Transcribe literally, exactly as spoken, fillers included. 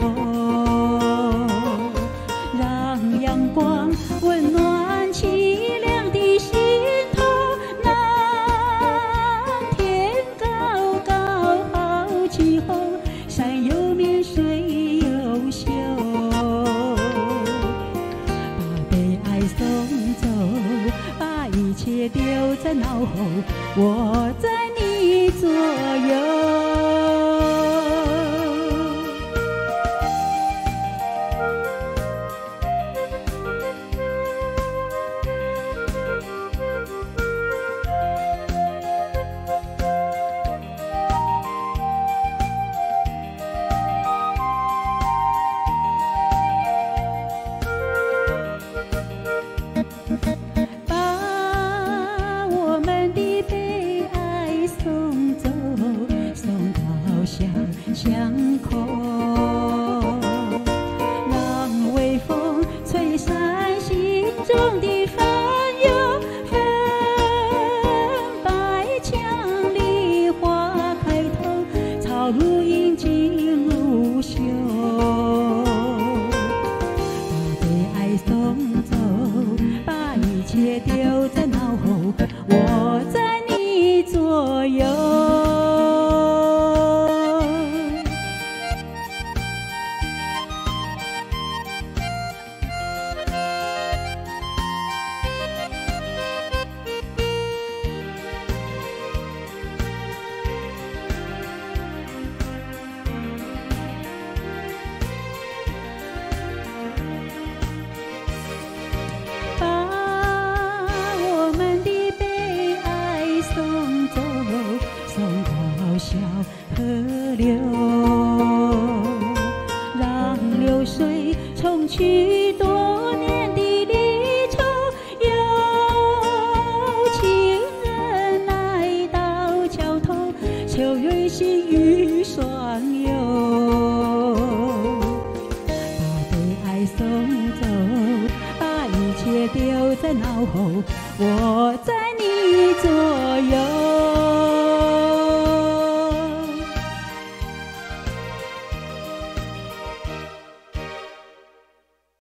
让阳光温暖凄凉的心头。那天高高好气候，山有面水有秀，把悲哀送走，把一切丢在脑后，我在你左右。巷口，让微风吹散心中的烦忧。粉白墙里花开头，草如茵金如绣。把悲哀送走，把一切丢在脑后，我在你左右。小河流，让流水冲去多年的离愁。有情人来到桥头，秋月细雨双游。把悲哀送走，把一切丢在脑后，我在你